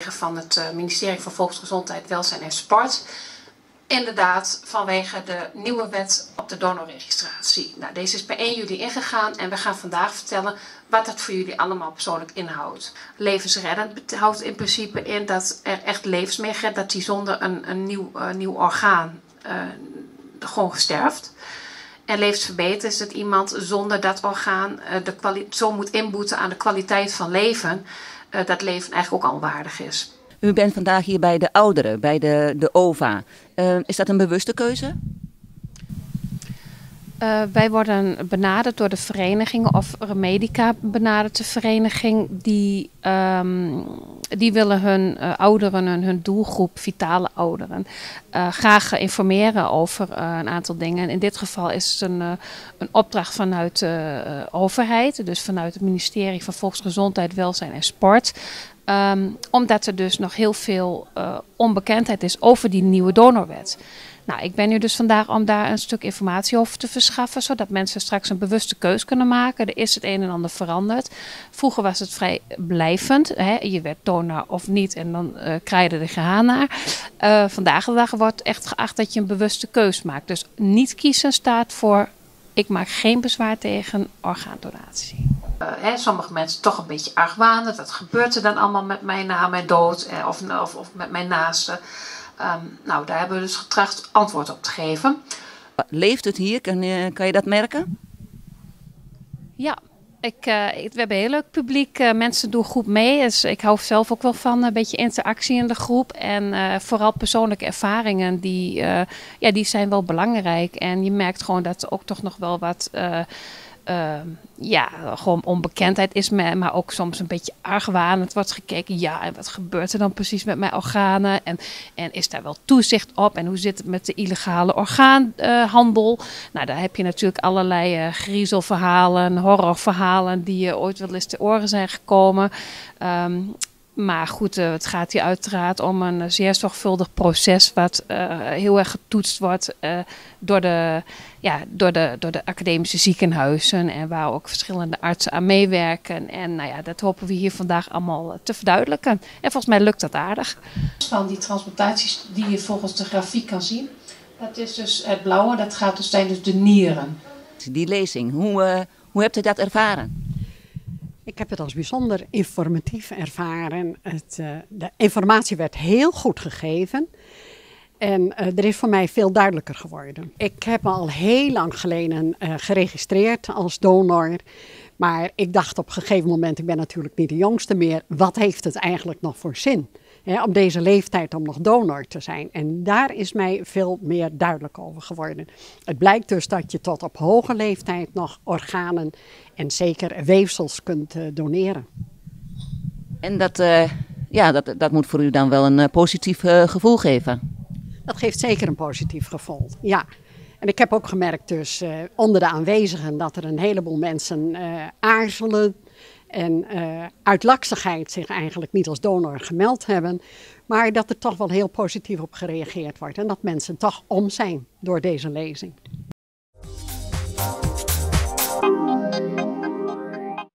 van het ministerie van Volksgezondheid, Welzijn en Sport. Inderdaad, vanwege de nieuwe wet op de donorregistratie. Nou, deze is per 1 juli ingegaan en we gaan vandaag vertellen wat dat voor jullie allemaal persoonlijk inhoudt. Levensreddend houdt in principe in dat er echt levensmeegaat, dat die zonder een nieuw orgaan gewoon sterft. En levensverbeter is dat iemand zonder dat orgaan zo moet inboeten aan de kwaliteit van leven, dat leven eigenlijk ook al waardig is. U bent vandaag hier bij de ouderen, bij de OVA. Is dat een bewuste keuze? Wij worden benaderd door de verenigingen of Remedica benadert de vereniging. Die willen hun ouderen, hun doelgroep, vitale ouderen, graag informeren over een aantal dingen. In dit geval is het een opdracht vanuit de overheid, dus vanuit het ministerie van Volksgezondheid, Welzijn en Sport. Omdat er dus nog heel veel onbekendheid is over die nieuwe donorwet. Nou, ik ben hier dus vandaag om daar een stuk informatie over te verschaffen, zodat mensen straks een bewuste keus kunnen maken. Er is het een en ander veranderd. Vroeger was het vrij blijvend. Hè? Je werd donor of niet en dan kraaide de haan naar. Vandaag de dag wordt echt geacht dat je een bewuste keus maakt. Dus niet kiezen staat voor, ik maak geen bezwaar tegen orgaandonatie. Sommige mensen toch een beetje argwanend. Wat gebeurt er dan allemaal met mij na mijn dood of met mijn naasten? Nou, daar hebben we dus getracht antwoord op te geven. Leeft het hier? Kan je dat merken? Ja, we hebben een heel leuk publiek. Mensen doen goed mee. Dus ik hou zelf ook wel van een beetje interactie in de groep. En vooral persoonlijke ervaringen, die zijn wel belangrijk. En je merkt gewoon dat er ook toch nog wel wat gewoon onbekendheid is, maar ook soms een beetje argwanend wordt gekeken. Ja, en wat gebeurt er dan precies met mijn organen? En is daar wel toezicht op? En hoe zit het met de illegale orgaanhandel? Nou, daar heb je natuurlijk allerlei griezelverhalen, horrorverhalen die je ooit wel eens te oren zijn gekomen. Maar goed, het gaat hier uiteraard om een zeer zorgvuldig proces wat heel erg getoetst wordt door de academische ziekenhuizen en waar ook verschillende artsen aan meewerken. En nou ja, dat hopen we hier vandaag allemaal te verduidelijken. En volgens mij lukt dat aardig. Van die transplantaties die je volgens de grafiek kan zien, dat is dus het blauwe, dat zijn dus de nieren. Die lezing, hoe hebt u dat ervaren? Ik heb het als bijzonder informatief ervaren. De informatie werd heel goed gegeven. En er is voor mij veel duidelijker geworden. Ik heb me al heel lang geleden geregistreerd als donor. Maar ik dacht op een gegeven moment, ik ben natuurlijk niet de jongste meer. Wat heeft het eigenlijk nog voor zin? Op deze leeftijd om nog donor te zijn. En daar is mij veel meer duidelijk over geworden. Het blijkt dus dat je tot op hoge leeftijd nog organen en zeker weefsels kunt doneren. En dat moet voor u dan wel een positief gevoel geven? Dat geeft zeker een positief gevoel, ja. En ik heb ook gemerkt dus onder de aanwezigen dat er een heleboel mensen aarzelen. En uit laksigheid zich eigenlijk niet als donor gemeld hebben. Maar dat er toch wel heel positief op gereageerd wordt. En dat mensen toch om zijn door deze lezing.